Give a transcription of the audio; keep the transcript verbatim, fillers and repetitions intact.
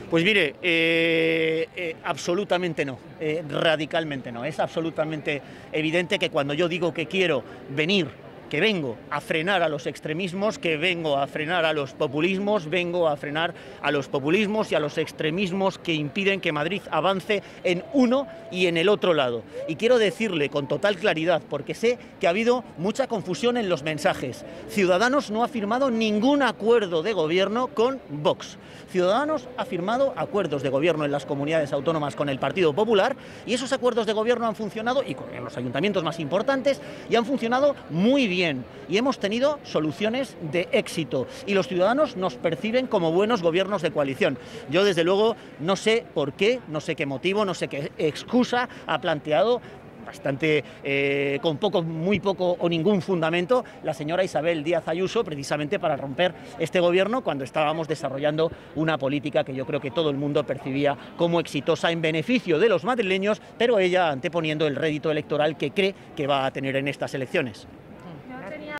Pues mire, eh, eh, absolutamente no, eh, radicalmente no. Es absolutamente evidente que cuando yo digo que quiero venir, que vengo a frenar a los extremismos, que vengo a frenar a los populismos, vengo a frenar a los populismos y a los extremismos que impiden que Madrid avance en uno y en el otro lado. Y quiero decirle con total claridad, porque sé que ha habido mucha confusión en los mensajes. Ciudadanos no ha firmado ningún acuerdo de gobierno con Vox. Ciudadanos ha firmado acuerdos de gobierno en las comunidades autónomas con el Partido Popular y esos acuerdos de gobierno han funcionado, y en los ayuntamientos más importantes, y han funcionado muy bien. Bien, y hemos tenido soluciones de éxito y los ciudadanos nos perciben como buenos gobiernos de coalición. Yo desde luego no sé por qué, no sé qué motivo, no sé qué excusa ha planteado bastante eh, con poco, muy poco o ningún fundamento la señora Isabel Díaz Ayuso, precisamente para romper este gobierno cuando estábamos desarrollando una política que yo creo que todo el mundo percibía como exitosa en beneficio de los madrileños, pero ella anteponiendo el rédito electoral que cree que va a tener en estas elecciones.